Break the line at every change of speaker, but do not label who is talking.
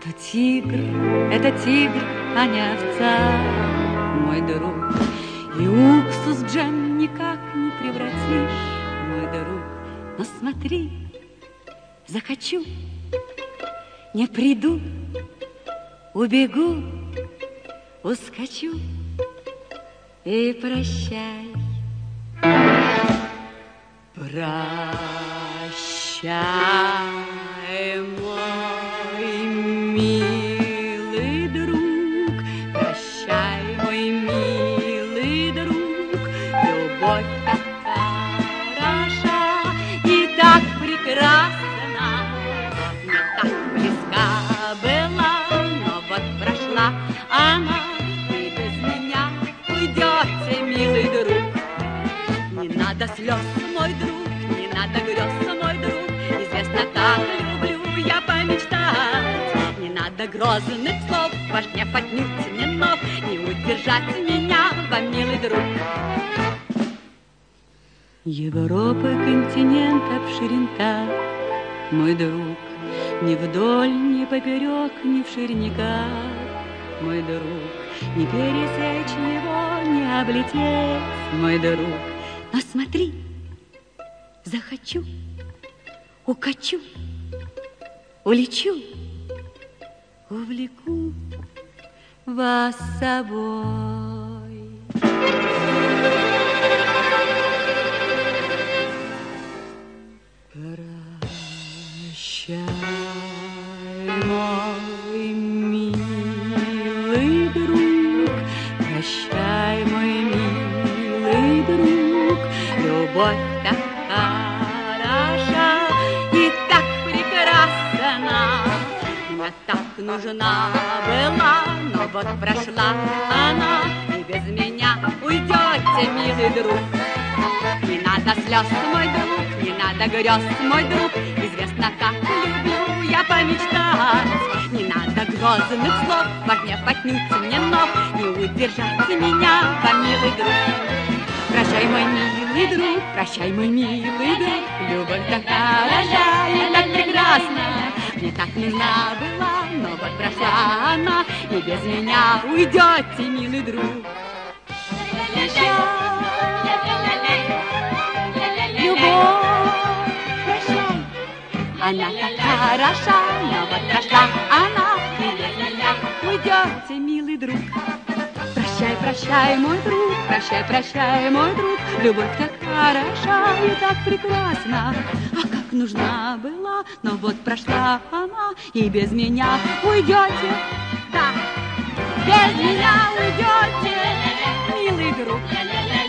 Это тигр, а не овца, мой друг. И уксус в джем никак не превратишь, мой друг. Но смотри, захочу, не приду, убегу, ускочу и прощай. Прощай, мой милый друг, прощай, мой милый друг. Любовь так хороша и так прекрасна, не так близка была, но вот прошла она, и без меня уйдете, милый друг. Не надо слез, мой друг, не надо грез, мой друг. Известно, как люблю я помечтать. Не надо грозных слов, ваш гнев отнюдь не нов. Не удержать меня вам, милый друг. Европа, континент обширен так, мой друг. Ни вдоль, ни поперек, ни в ширниках, мой друг. Не пересечь его, не облететь, мой друг. Но смотри, захочу, укачу, улечу, увлеку вас с собой. Прощай, мой милый друг, прощай, мой милый друг. Любовь так хороша и так прекрасна, мне так нужна была, но вот прошла она, и без меня уйдете, милый друг. Не надо слез, мой друг, не надо грез, мой друг. Известно, как люблю я помечтать. Не надо грозных слов, ваш гнев отнюдь не нов. Не удержать меня, вам, милый друг. Прощай, мой милый друг, прощай, мой милый друг. Любовь так хороша и так прекрасна, мне так нужна была, но вот прошла она, и без меня уйдете, милый друг. Прощай, любовь, прощай, она так хороша, но вот прошла она, и без меня уйдете, милый друг. Прощай, прощай, мой друг, прощай, прощай, мой друг. Любовь так хороша и так прекрасна, а как нужна была, но вот прошла она, и без меня уйдете, да, без меня уйдете, милый друг.